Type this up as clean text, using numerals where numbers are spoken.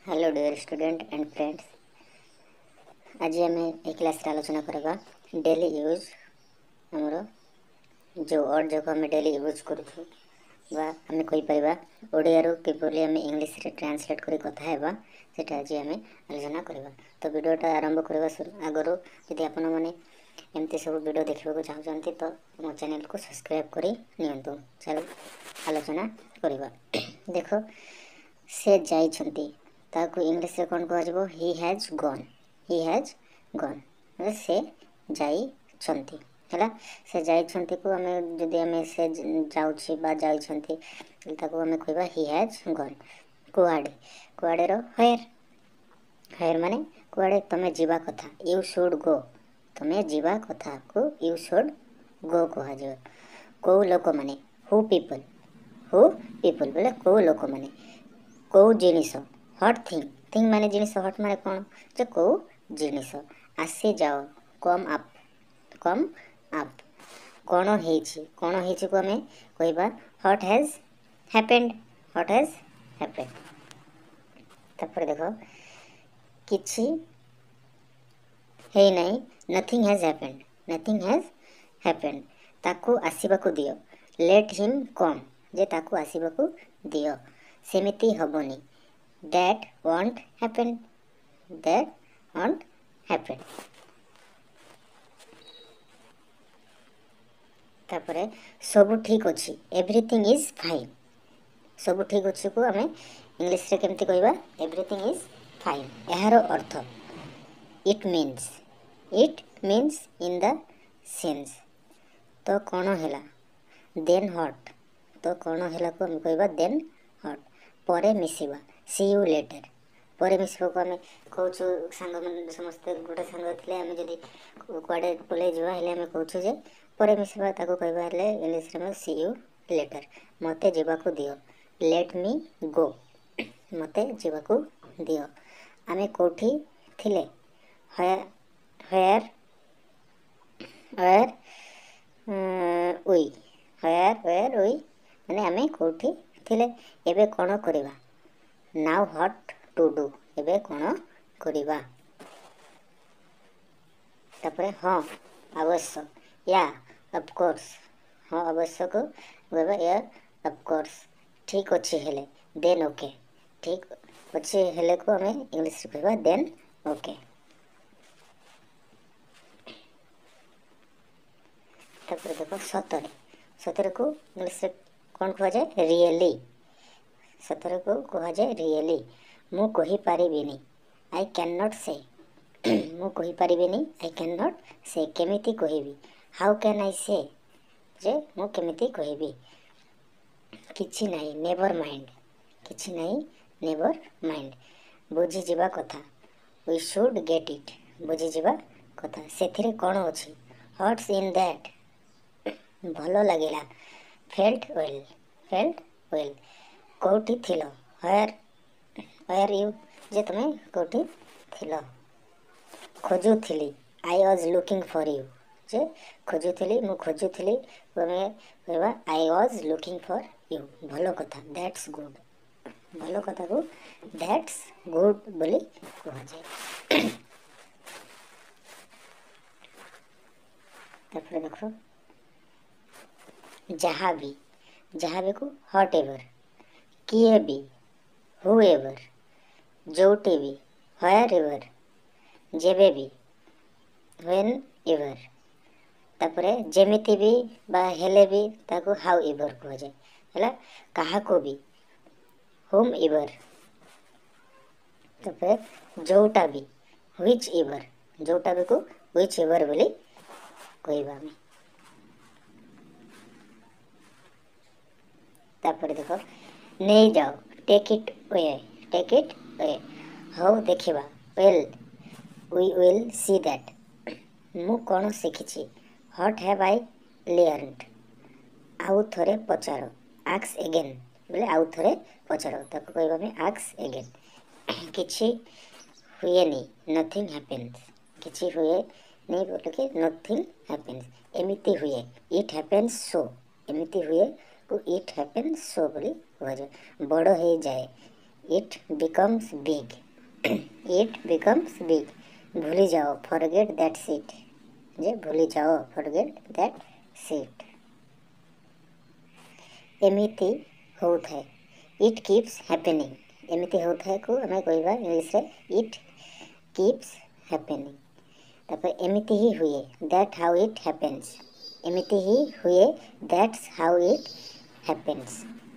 Hello dear student and friends. आज आम ए class आलोचना करवा डेली यूज आमर जो वर्ड जो आम डेली यूज करें कहीपर ओडिया किपरि आम इंग्लीश रे ट्रांसलेट कर कथा हेबा सेटा आज आम आलोचना करवा। तो वीडियोटा आरंभ करने आगु यदि आपण मैंने एमती सब वीडियो देखा चाहते तो मो चैनल को सब्सक्राइब कर नियंतु। चलो आलोचना करवा। देख से जाइछंती ताकू इंग्लिश रे कौन कह he has gone. He has gone से जाइछंती हैला। से जाइछंती को आमे जदि आमे से जाउछि बा जाइछंती ताकू आमे कहबा ही हैज गॉन। कुआडे कुआडे रो वेयर। वेयर माने कुआडे तमे जीवा कथा। यू शुड गो तमे जीवा कथा को यू शुड गो कहा जाय। को लोक माने हु पीपल। हु पीपल बोले को लोक माने को जिनिस। हट थिंग थिंग माने जिनिस। हट माने कौन जो को जिनिस। आसी जाओ कम अप कम अप। कौन हेछि को हमें कहबा what has happened. What has happened. तापर देखो किछि हे नहीं nothing has happened. Nothing has happened. ताकू आसीबाकू दियो। लेट हिम कम जे ताकू आसीबाकू दियो। सेमिति हबनी। That won't happen. That won't happen. तापरे सब ठीक अच्छी। Everything is fine. सब ठीक अच्छी को आमे इंग्लिश रे केमती कहबा एवरीथिंग इज फाइन। यार अर्थ it means in the sense. तो कौन हैला देन हॉट। तो कौन हैला को हम कहबा देन हॉट। परे मिसिबा सी यू लेटर। परे मिसिबा को आमे कहूछु सांग मन समस्त गोटे सांग थिले आमे जदी कुआडे पले जिवा हेले आमे कहूछु जे परे मिसिबा ताको कहबा हेले इंग्लिश रे सी यू लेटर। मते जीवा को दियो। लेट मी गो मते जीवा को दियो। आमे कोठी थिले वेयर वी माने आमे कोठी थिले। एबे कोन करिवा नाउ व्हाट टू डू। एबे कोन करिवा। तापरे हाँ अवश्य या ऑफ कोर्स। हाँ अवश्य को कहबा या ऑफ कोर्स। ठीक अच्छे हेले देन ओके। ठीक अच्छे हेले को हमें इंग्लिश रे कहबा देन ओके। तापरे देखो सतरे। सतरे को इंग्लिश रे कौन कहा जाए रियली। सतरे को कहा जाए रियली। मु कहि पारिबिनी आई कैन नॉट से। मु कहि पारिबिनी आई कैन नॉट से केमिति कहिबी। हाउ कैन आई से जे मु केमिति कहिबी। किछि नहीं नेवर माइंड। किछि नहीं नेवर माइंड। बुझी जीवा कथा वी शुड गेट इट। बुझी जीवा कथा सेथिरे कौन अछि व्हाट्स इन दैट। भलो लागिला फेल्ट वेल। Felt well. कोठी थिलो वेयर यू जे तमे कोठी थिलो। खोजु थिली I was looking for you जे खोजु थिली मु खोजु थिली तमे कहबा I was looking for you. भलो कथा दैट्स गुड। भलो कथा को दैट्स गुड बोली कहा जाए। तापर देखो जहाँ भी को हॉट एवर। किए भी हु एवर। जोटे भी व्हेयर एवर। जेबे भी व्हेन एवर। तापरे जेमिति भी बा हेले भी ताको हाउ एवर कहा जाए हैला। कहा को भी होम एवर। तापरे जोटा भी व्हिच एवर। जोटा भी को व्हिच एवर बोली कहबा हमें। तापर देखो नहीं जाओ take it way. Take it way हाउ देखिबा well we will see that. मु कौन शिखिछि व्हाट हैव आई लर्नड। आउ थरे पचारो आक्स अगेन बोले आउ थरे पचारो ताको कहबा में आक्स अगेन। किछि हुए नहीं नथिंग हैपेंस। किछि हुए नहीं बोले कि नथिंग हैपेंस एमिति हुए। इट हैपेंस सो एमिति हुए को इट हैपेंस सो बोली कहा जाए। बड़ हो जाए it becomes big it becomes big भूली जाओ फॉरगेट दैट सीट जे भूली जाओ फॉरगेट दैट सीट एमिति होता है इट कीप्स हैपनिंग एमिति होता है को आम कहवा इंग्लिश रे इट कीप्स हैपनिंग तापर एमिति ही हुए दैट हाउ इट हैपेंस एमिति ही हुए दैट्स हाउ इट हैपेंस